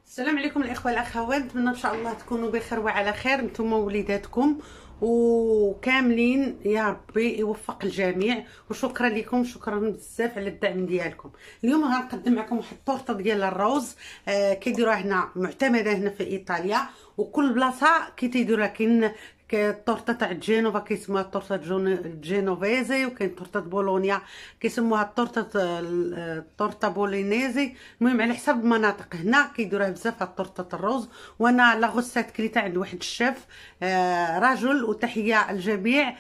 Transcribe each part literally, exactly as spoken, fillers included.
السلام عليكم الاخوه الاخوات، نتمنى ان شاء الله تكونوا بخير وعلى خير نتوما ووليداتكم وكاملين، يا ربي يوفق الجميع. وشكرا لكم، شكرا بزاف على الدعم ديالكم. اليوم غنقدم معكم واحد الطورطه ديال الروز، آه كيديروها هنا، معتمده هنا في ايطاليا، وكل بلاصه كيتيديروها. كاين الطورطه تاع جينوفا كيسموها الطورطه جينوفيزي، وكاين طورطه بولونيا كيسموها الطورطه الطورطه بولينيزي. المهم على حسب المناطق، هنا كيديروها بزاف هاد طورطه الروز. وانا لا غوسات كليتها عند واحد الشيف آه رجل، وتحيه الجميع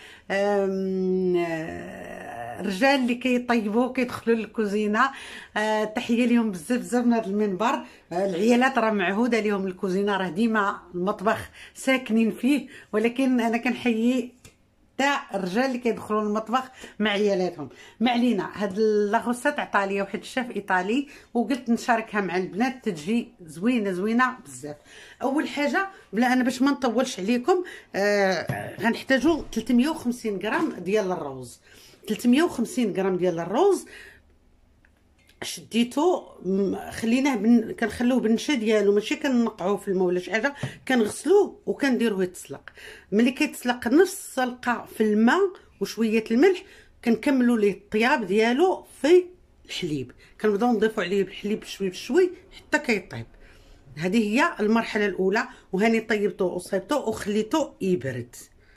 الرجال اللي كيطيبوا كيدخلوا للكوزينه. آه تحيه ليهم بزاف بزاف من هذا المنبر. آه العيالات راه معهوده ليهم الكوزينه، راه ديما المطبخ ساكنين فيه، ولكن انا كنحيي تاع الرجال اللي كيدخلوا للمطبخ مع عيالاتهم. ما علينا، هاد لاغوسات عطا ليا واحد الشيف ايطالي وقلت نشاركها مع البنات، تجي زوينه زوينه بزاف. اول حاجه بلا انا باش ما نطولش عليكم، آه غنحتاجو ثلاثمية وخمسين غرام ديال الروز. ثلاثمية وخمسين غرام ديال الروز شديتو، خليناه بن... كنخلوه بالنشا ديالو، ماشي كنقعوه في الماء ولا شي حاجه، كنغسلوه وكنديروه يتسلق. ملي كيتسلق نص سلقه في الماء وشويه الملح، كنكملوا ليه الطياب ديالو في الحليب، كنبداو نضيفوا عليه الحليب بشوي بشوي حتى كيطيب. هذه هي المرحله الاولى، وهاني طيبته وصيبته وخليته يبرد.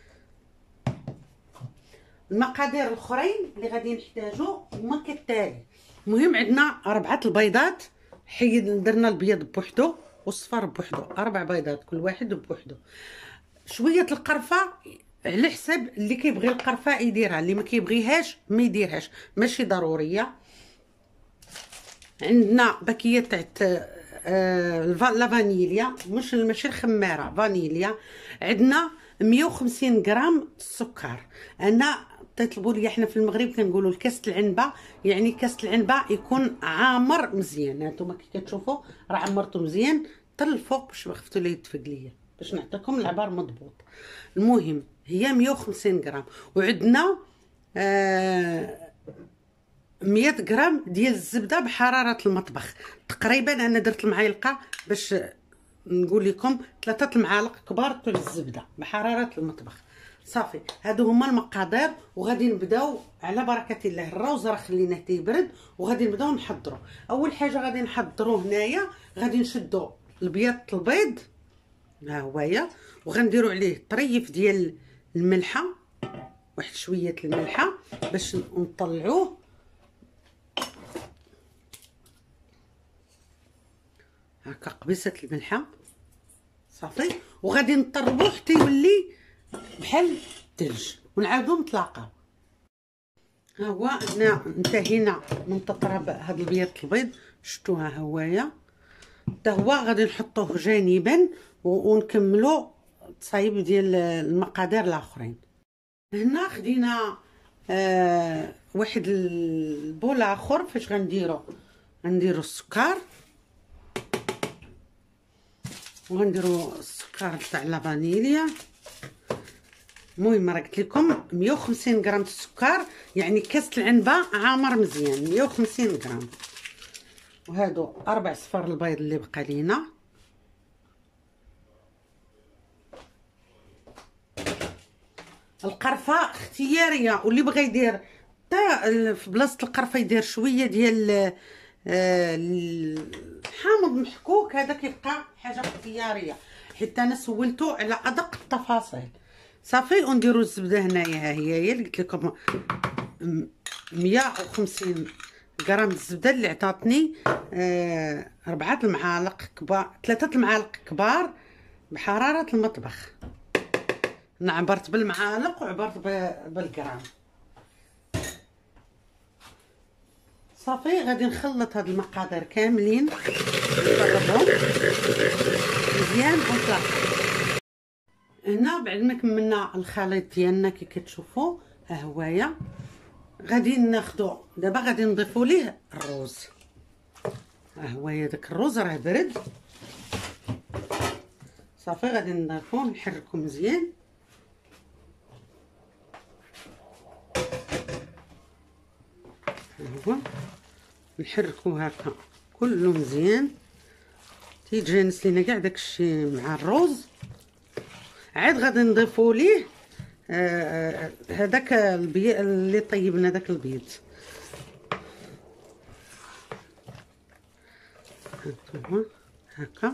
المقادير الاخرين اللي غادي نحتاجو هما كالتالي. المهم عندنا اربعه البيضات، حيد درنا البيض بوحدو والصفار بوحدو، اربع بيضات كل واحد بوحدو. شويه القرفه على حساب اللي كيبغي القرفه يديرها، اللي ما كيبغيهاش ما يديرهاش، ماشي ضروريه. عندنا باكيه تاع آه لا فانيليا، مش ماشي الخماره، فانيليا. عندنا مية وخمسين غرام السكر. انا تطلبوا لي احنا في المغرب كنقولوا الكاس العنبه، يعني كاس العنبه يكون عامر مزيان. هانتوما كي كتشوفوا راه عمرته مزيان حتى الفوق باش ما خفتوا لا يتفق ليا، باش نعطيكم العبار مضبوط. المهم هي مية وخمسين غرام. وعندنا آه مية غرام ديال الزبده بحراره المطبخ. تقريبا انا درت المعلقه باش نقول لكم ثلاثه المعالق كبار تاع الزبده بحراره المطبخ. صافي، هادو هما المقادير، وغادي نبداو على بركه الله. الروز راه خليناه تيبرد وغادي نبداو نحضروا. اول حاجه غادي نحضروا هنايا، غادي نشدوا البيض البيض ها هويا، وغنديروا عليه طريف ديال الملحه، واحد شويه الملحه باش نطلعوه هكا قبيصه الملحه. صافي، وغادي نطربوه حتى يولي بحال الثلج ونعاودو نتلاقاو. ها هو هنا انتهينا من تطرب هاد البيض البيض، شفتوها ها هوايا. حتى هو غادي نحطوه جانبا ونكملوا التصايب ديال المقادير الاخرين. هنا خدينا آه واحد البول اخر فاش غنديرو غنديرو السكر، وغنديرو السكر تاع لا فانيليا. المهم راه قلت لكم مية وخمسين غرام السكر، يعني كاس العنبه عامر مزيان مية وخمسين غرام. وهادو اربع صفار البيض اللي بقى لينا. القرفه اختياريه، واللي بغى يدير حتى في بلاصه القرفه يدير شويه ديال الحامض محكوك، هذا كيبقى حاجه اختياريه، حيت انا سولته على ادق التفاصيل. صافي، ونديرو الزبده هنايا، ها هي هي اللي قلت لكم مية وخمسين غرام الزبده اللي عطاتني آه اربعه المعالق كبار، ثلاثه المعالق كبار بحراره المطبخ. انا عبرت بالمعالق وعبرت بالغرام. صافي، غادي نخلط هاد المقادير كاملين نضربهم مزيان ونطلق. هنا بعد ما كملنا الخليط ديالنا كي كتشوفوا ها هوايا، غادي ناخدو دابا غادي نضيفوا ليه الروز. ها هوايا داك الروز راه برد. صافي، غادي نضيفوه نحركو مزيان. ها هو نحركو هكا كله مزيان تيتجانس لينا كاع داكشي مع الروز. عاد غادي نضيفو ليه آه هذاك البيض اللي طيبنا، داك البيض. هانتوما هكا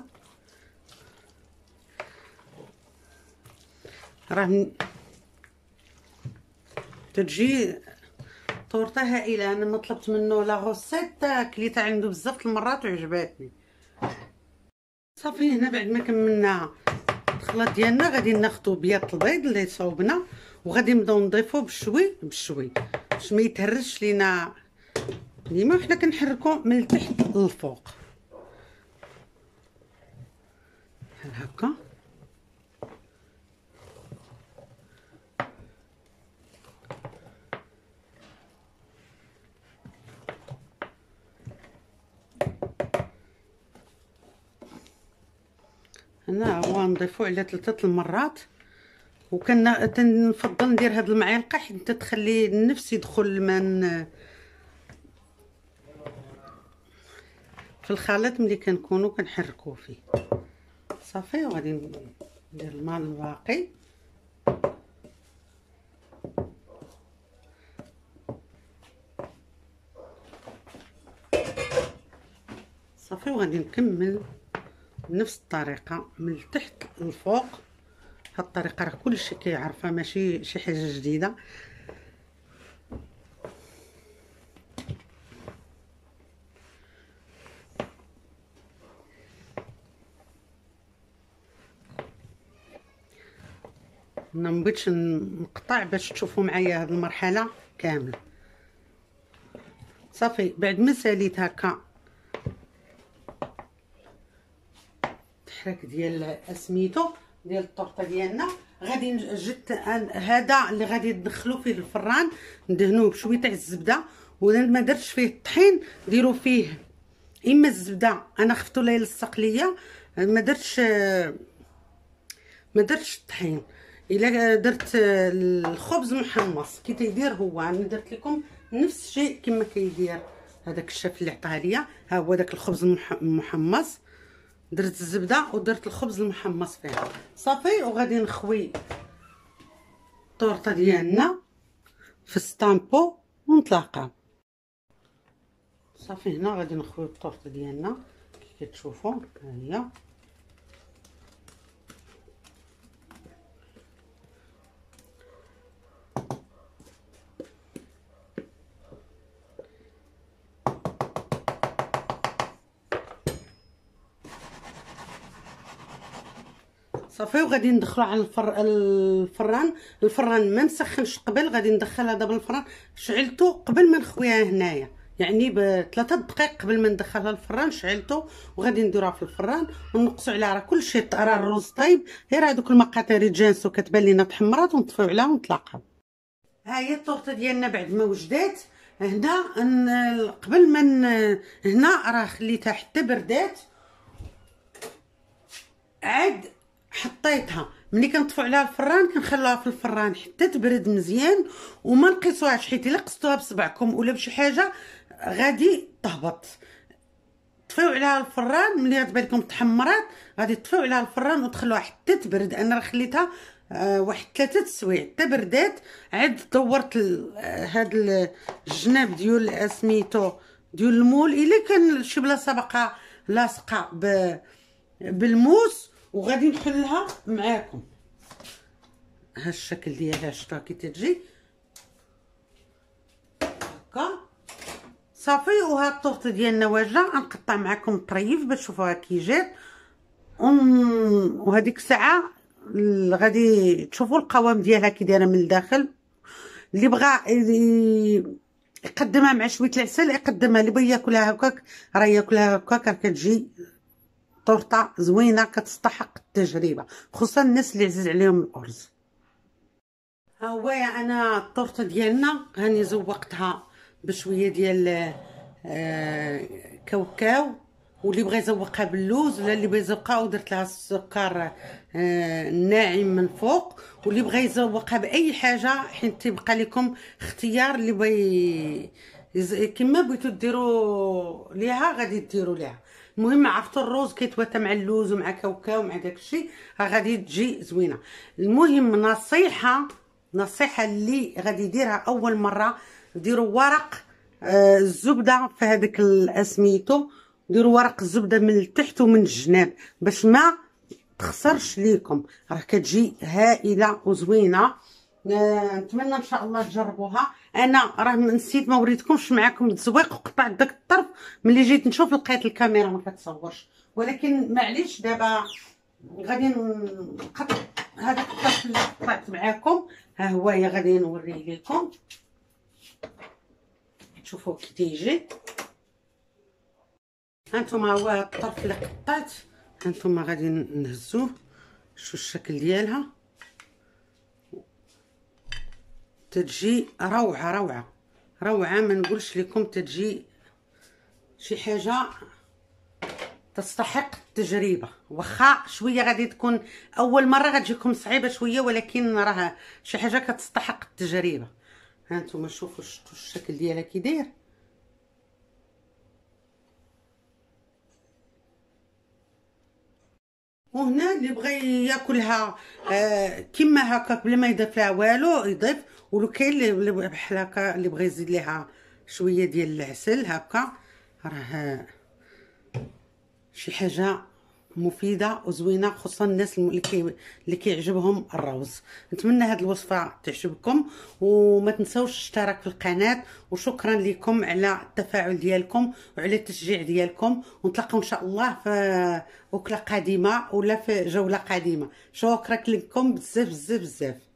راه تجي طورطه هائله. انا ما طلبت منه لا غوسيت، كليتها عنده بزاف المرات وعجباتني. صافي هنا بعد ما كملنا الخلاط ديالنا غادي ناخذوا بياض البيض اللي صوبنا وغادي نبداو نضيفوه بشوي بشوي باش ما يتهرش لينا. ديما حنا كنحركو من التحت للفوق بحال هكا. هنا هو نضيفو على ثلاثه المرات، وكنفضل ندير هاد المعلقه حيت تخلي النفس يدخل الماء في الخليط ملي كنكونوا كنحركوه فيه. صافي وغادي ندير الماء الباقي. صافي وغادي نكمل بنفس الطريقه من التحت للفوق. هاد الطريقه راه كلشي كيعرفها، ماشي شي حاجه جديده. انا مبغيتش نقطع باش تشوفوا معايا هاد المرحله كامله. صافي بعد ما ساليت هكا التحريك ديال سميتو ديال الطورطه ديالنا، غادي جبت هذا اللي غادي ندخلو فيه الفران، ندهنوه بشويه تاع الزبده. ولا ما درتش فيه الطحين ديروا فيه اما الزبده، انا خفتو لا يلصق ليا، ما درتش ما درتش الطحين. الا درت الخبز محمص كي تيدير هو، انا درت لكم نفس الشيء كما كيدير هذاك الشاف اللي عطاه ليا. ها هو داك الخبز المحمص، درت الزبده ودرت الخبز المحمص فيها. صافي وغادي نخوي الطورطه ديالنا في السطامبو ونطلقها. صافي هنا غادي نخوي الطورطه ديالنا كي كتشوفوا، ها هي. صافي وغادي ندخلو على الفر... الفران. الفران ما مسخنش قبل، غادي ندخلها دابا الفران. شعلته قبل ما نخويها هنايا، يعني بثلاثه دقائق قبل ما ندخلها الفران شعلته وغادي نديروها في الفران ونقصوا عليها. راه كلشي راه الرز طيب، غير هذوك المقاطير يتجانسوا كتبان لينا تحمرات ونطفيو عليها ونطلقها. ها هي الطورطه ديالنا بعد ما وجدات. هنا قبل ما هنا راه خليتها حتى بردات، عاد حطيتها. ملي كنطفوا عليها الفران كنخلوها في الفران حتى تبرد مزيان وما نقيسوهاش، حيت الا قصتوها بصبعكم ولا بشي حاجه غادي تهبط. طفيو عليها الفران ملي تبان لكم تحمرات غادي تطفيو عليها الفران وتخلوها حتى تبرد. انا راه خليتها آه واحد ثلاثه سوايع حتى بردات. عاد دورت هاد الجناب ديال سميتو ديال المول، الا كان شي بلاصه باقا لاصقه بالموس وغادي نحلها معاكم. ها الشكل ديالها شفتوها كي تجي هكا. صافي وها الطورطه ديالنا واجده. غنقطع معكم الطريف باش تشوفوها كي جات. وهذيك الساعه غادي تشوفوا القوام ديالها كي دايره من الداخل. اللي بغى يقدمها مع شويه العسل يقدمها، اللي بغى ياكلها هكاك راه ياكلها هكاك. راه كتجي طورطه زوينه كتستحق التجربه، خصوصا الناس اللي عزيز عليهم الارز. ها هو انا الطورطه ديالنا هاني زوقتها بشويه ديال آه كاوكاو، واللي بغى يزوقها باللوز ولا اللي بغى يزوقها ودرت لها السكر آه ناعم من فوق، واللي بغى يزوقها باي حاجه حيت تيبقى لكم اختيار. اللي بغى كما بغيتو ديروا ليها غادي ديروا ليها. المهم عرفتوا الروز كيتواتى مع اللوز ومع كاوكاو ومع داكشي، راه غادي تجي زوينه. المهم نصيحه نصيحه اللي غادي يديرها اول مره، ديروا ورق آه الزبده في هذاك سميتو، ديروا ورق الزبده من التحت ومن الجناب باش ما تخسرش ليكم، راه كتجي هائله وزوينه. نتمنى ان شاء الله تجربوها. انا راه نسيت ما وريتكمش معكم التزويق وقطعت داك الطرف، ملي جيت نشوف لقيت الكاميرا ما كتصورش، ولكن معليش دابا غادي نقطع هذاك الطرف اللي قطعت معكم، ها هو يا غادي نوريه لكم تشوفوا كي تيجي. هانتوما هو الطرف اللي قطعت، هانتوما غادي نهزوه، شو الشكل ديالها، تتجي روعه روعه روعه، ما نقولش لكم تتجي شي حاجه تستحق التجربه. واخا شويه غادي تكون اول مره غتجيكم صعيبه شويه، ولكن راه شي حاجه كتستحق التجربه. هانتوما شوفوا شفتوا الشكل ديالها كي داير، وهنا اللي بغى ياكلها آه كيما هكا بلا ما يضيف لها والو يضيف، ولو كاين اللي بحال هكا اللي بغى يزيد ليها شويه ديال العسل هكا، راه شي حاجه مفيده وزوينه، خصوصا الناس اللي كي اللي كيعجبهم الروز. نتمنى هذه الوصفه تعجبكم، وما تنساوش الاشتراك في القناه، وشكرا لكم على التفاعل ديالكم وعلى التشجيع ديالكم، ونتلاقاو ان شاء الله في اكله قادمه ولا في جوله قادمه. شكرا لكم بزاف بزاف بزاف.